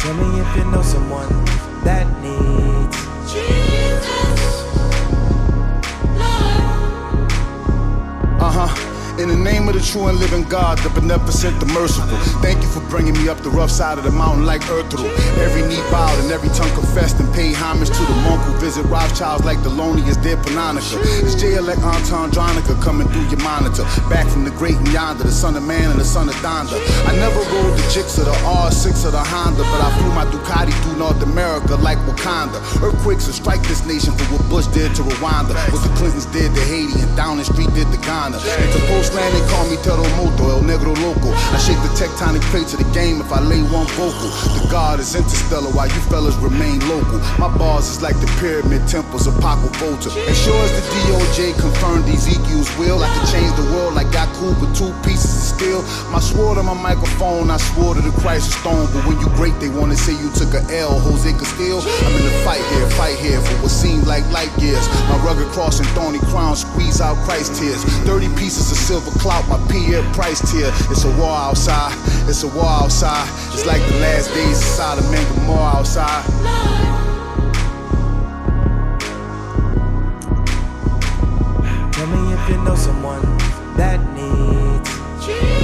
Tell me if you know someone that needs Jesus, Lord. In the name of the true and living God, the beneficent, the merciful, thank you for bringing me up the rough side of the mountain like Ertugrul. Every knee bowed and every tongue confessed and paid homage to the monk who visit Rothschilds like the loneliest dead Panonica. It's J.L.X. Antandronica coming through your monitor, back from the great and yonder, the son of man and the son of Donda. I never rode the Jicks or the R6 or the Honda, but I flew my Ducati through North America like Wakanda. Earthquakes will strike this nation for what Bush did to Rwanda, what the Clintons did to Haiti, and Downing Street did to Ghana. And to Postland, they call me Terremoto, El Negro Loco. I shake the tectonic plates of the game if I lay one vocal. The God is interstellar while you fellas remain local. My bars is like the pyramid temples of Paco Volta. As sure as the DOJ confirmed Ezekiel's will, I could change the world like Goku with 2 pieces of steel. My sword on my microphone, I swore to the Christ stone. But when you great, they wanna say you took a L, Jose Castillo. I'm in the fight here for what seemed like light years. My rugged cross and thorny crown squeeze out Christ tears. 30 pieces of silver clout, my Pierre Price tier. It's a war outside, it's a war outside. It's like the last days of Sodom and Gomorrah outside. Tell me if you know someone that needs Jesus.